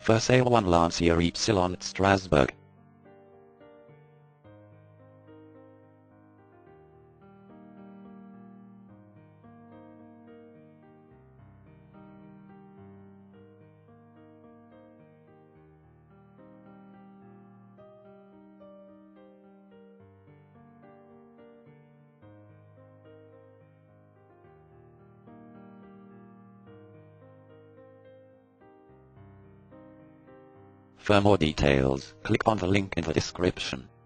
For sale 1 Lancia Ypsilon at Strasbourg. For more details, click on the link in the description.